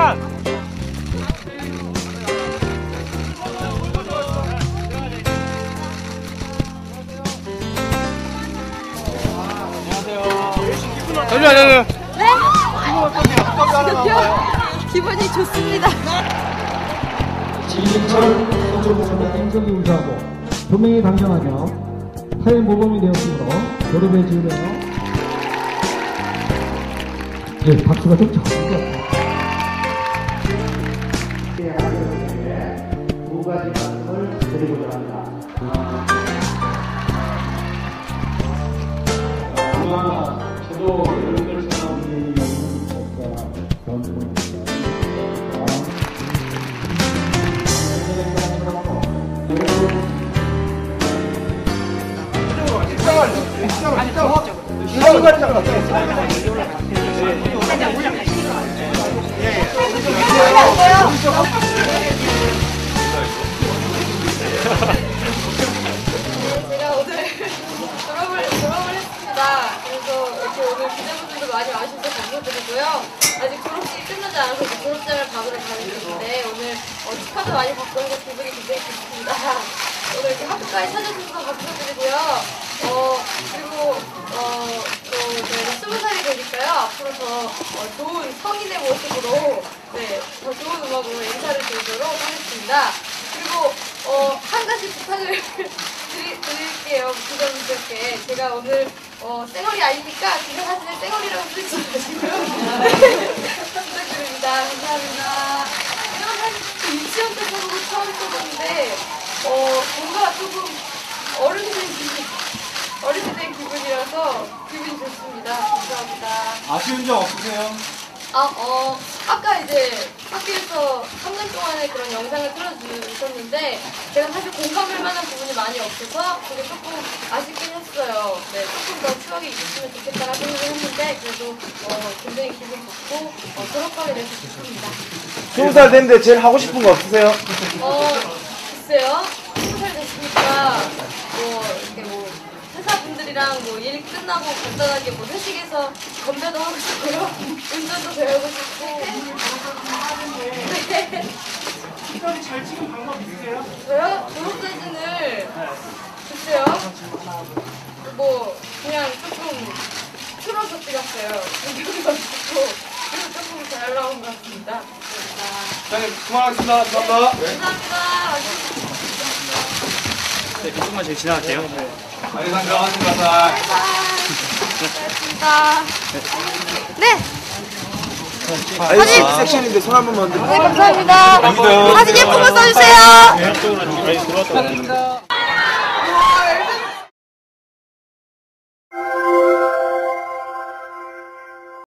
잠시만요. 네? 기분이 좋습니다. 지인철 선조부사는 행정이 우수하고 도명이 강경하며 타인 모범이 되었으므로 졸업에 지으며 박수가 좀 적은 것 같아요. 두 가지 말씀을 드리고자 합니다. 저도 여러분들 사람들이 제가 오늘 졸업을 했습니다. 그래서 이렇게 오늘 기자분들도 많이 와주셔서 감사드리고요. 아직 졸업식이 끝나지 않아서 졸업장을 받으러 가는 중인데 오늘 축하도 많이 받고 해서 기분이 굉장히 좋습니다. 오늘 이렇게 학교까지 찾아주셔서 감사드리고요. 그리고 또 저희가 20살이 되니까요. 앞으로 더 좋은 성인의 모습으로 더 좋은 음악으로 인사를 드리도록 하겠습니다. 그리고 한 가지 부탁을 드릴게요. 구독자분들께. 제가 오늘 쌩얼이 아니니까 기사 사진을 쌩얼이라고 쓰지 마시고요. 부탁드립니다. 감사합니다. 이런 사진 유치원 때 보고 처음 써봤는데 뭔가 조금 어른이 된 기분이라서 기분이 좋습니다. 감사합니다. 아쉬운 점 없으세요? 아까 이제 학교에서 3년 동안의 그런 영상을 틀어주셨는데 제가 사실 공감할 만한 부분이 많이 없어서 그게 조금 아쉽긴 했어요. 네, 조금 더 추억이 있으면 좋겠다라는 생각을 했는데 그래도 굉장히 기분 좋고 졸업하게 돼서 기쁩니다. 20살 됐는데 제일 하고 싶은 거 없으세요? 글쎄요. 20살 됐으니까 이렇게 회사분들이랑 일 끝나고 간단하게 회식에서 건배도 하고 싶고요. 운전도 배우고 싶고. 사진 잘 찍은 방법 있으세요? 저요? 졸업사진을 글쎄요. 그냥 조금 틀어서 찍었어요. 운전도 좋고 그래서 조금 잘 나온 것 같습니다. 감사합니다. 그만하겠습니다. 감사합니다. 감사합니다. 네, 조금만 제일 지나갈게요. 알겠습니다. 들어가겠습니다. 고맙습니다. 네. 사진 섹션인데 손 한 번만 네, 감사합니다. 사진 예쁜 거 써주세요. 네, 이쪽으로 들어왔다.